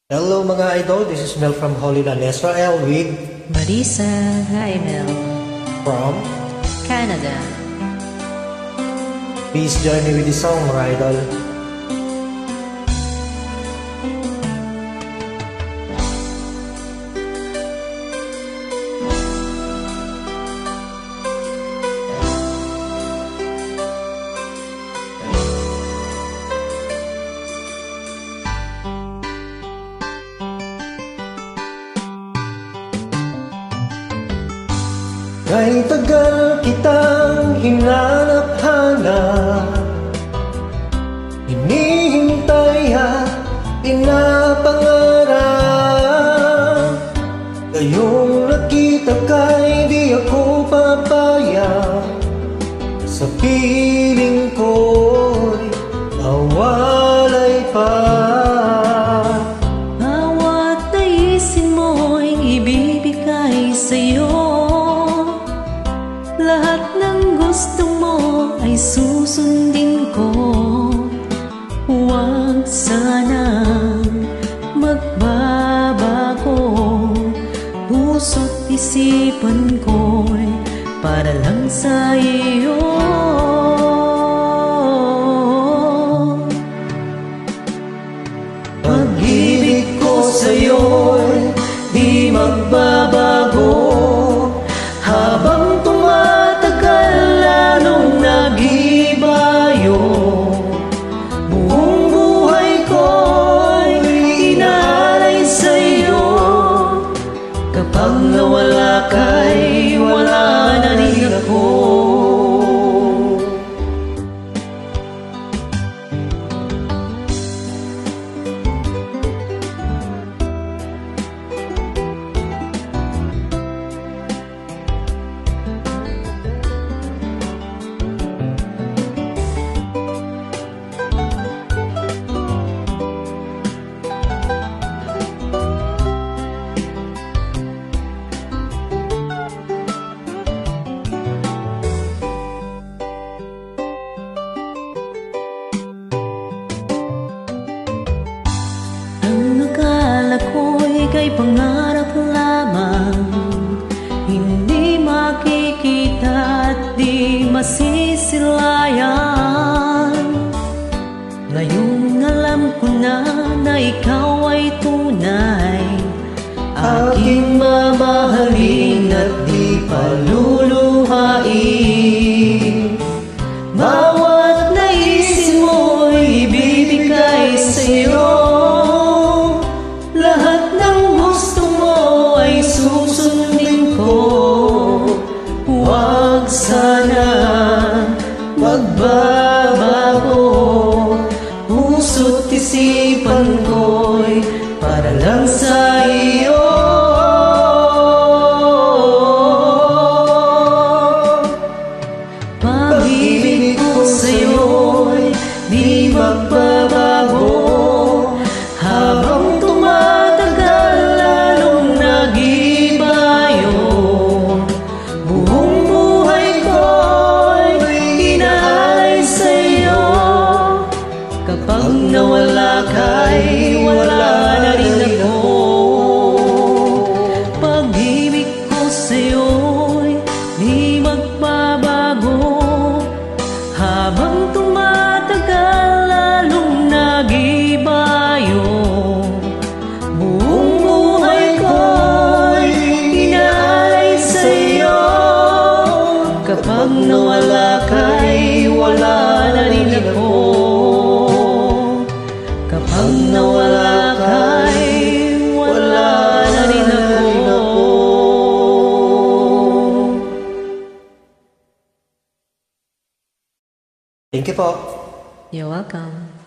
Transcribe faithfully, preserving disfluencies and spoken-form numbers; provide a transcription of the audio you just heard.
Hello mga idol, this is Mel from Holy Land, Israel with Marisa. Hi Mel. From Canada. Please join me with the song mga idol. Kay tagal kitang hinanap-hanap, hinihintay at pinapangarap. Ngayong nakita kay di ako papayag, sa piling ko'y mawalay pa. Bawat naisin mo'y ibibigay sa'yo, lahat ng gusto mo ay susundin ko. Huwag sanang magbabago, puso't isipan ko'y para lang sa iyo. Pag-ibig ko sa'yo'y di magbabago, habang tumatagal lalong nag-ibayo. Buong buhay ko'y inaalay sa'yo, kapag nawala ka'y wala na rin ako. Kay pangarap lamang, hindi makikita at di masisilayan. Ngayong alam ko na na ikaw ay tunay, aking mamahalin at di paluluhain. Bawat naisin mo'y ibibigay sa'yo, lahat ng gusto mo ay susundin ko. Huwag sana magbabago, puso't isipan ko'y para lang sa iyo. Pag-ibig ko sa'yo'y di magbabago, habang tumatagal lalong nag-ibayo. Buong buhay ko'y inaalay sa'yo, kapag nawala ka'y wala na rin ako. Pag-ibig ko sa'yo'y di magbabago, habang tumatagal lalong nag-ibayo. Buong buhay ko'y inaalay sa'yo, kapag nawala ka'y wala na rin ako. Kapag nawala ka'y wala na rin ako. Thank you po. You're welcome.